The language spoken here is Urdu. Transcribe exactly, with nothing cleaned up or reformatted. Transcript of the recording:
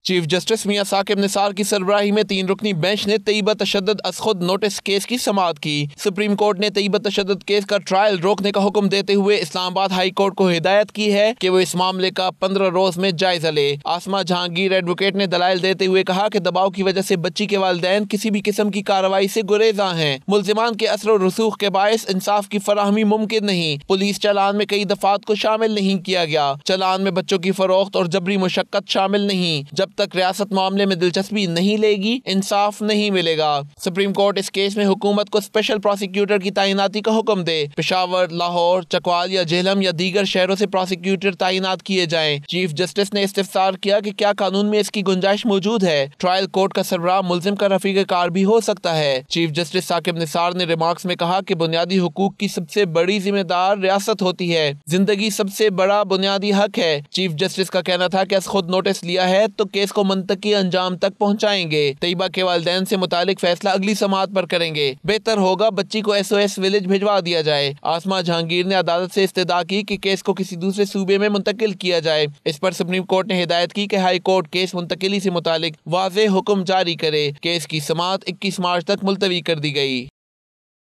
چیف جسٹس میاں ثاقب نثار کی سربراہی میں تین رکنی بینچ نے طیبہ تشدد از خود نوٹس کیس کی سماعت کی۔ سپریم کورٹ نے طیبہ تشدد کیس کا ٹرائل روکنے کا حکم دیتے ہوئے اسلام آباد ہائی کورٹ کو ہدایت کی ہے کہ وہ اس معاملے کا پندرہ روز میں جائزہ لے۔ آسما جہانگیر ایڈوکیٹ نے دلائل دیتے ہوئے کہا کہ دباؤ کی وجہ سے بچی کے والدین کسی بھی قسم کی کارروائی سے گریزاں ہیں۔ ملزمان کے اثر و رسوخ کے باعث انصاف کی فراہمی ممکن نہیں۔ پولیس چالان میں کئی دفعات کو شامل نہیں کیا گیا۔ چالان میں بچوں کی فروخت اور جبری مشقت شامل نہیں۔ جب تک ریاست معاملے میں دلچسپی نہیں لے گی، انصاف نہیں ملے گا۔ سپریم کورٹ اس کیس میں حکومت کو اسپیشل پروسیکیوٹر کی تعیناتی کا حکم دے۔ پشاور، لاہور، چکوال یا جہلم یا دیگر شہروں سے پروسیکیوٹر تعینات کیے جائیں۔ چیف جسٹس نے استفسار کیا کہ کیا قانون میں اس کی گنجائش موجود ہے۔ ٹرائل کورٹ کا سربراہ ملزم کا رفیق کار بھی ہو سکتا ہے۔ چیف جسٹس ثاقب نثار نے ریمارکس میں کہا کہ بنیادی حقوق کی سب سے بڑی ذمہ دار ریاست ہوتی ہے۔ زندگی سب سے بڑا بنیادی حق ہے۔ چیف جسٹس کا کہنا تھا کہ از خود نوٹس لیا ہے تو کیس کو منطقی انجام تک پہنچائیں گے۔ طیبہ کے والدین سے متعلق فیصلہ اگلی سماعت پر کریں گے۔ بہتر ہوگا بچی کو ایس او ایس ولیج بھجوا دیا جائے۔ آسما جہانگیر نے عدالت سے استدعا کی کہ کیس کو کسی دوسرے صوبے میں منتقل کیا جائے۔ اس پر سپریم کورٹ نے ہدایت کی کہ ہائی کورٹ کیس منتقلی سے متعلق واضح حکم جاری کرے۔ کیس کی سماعت اکیس مارچ تک ملتوی کر دی گئی۔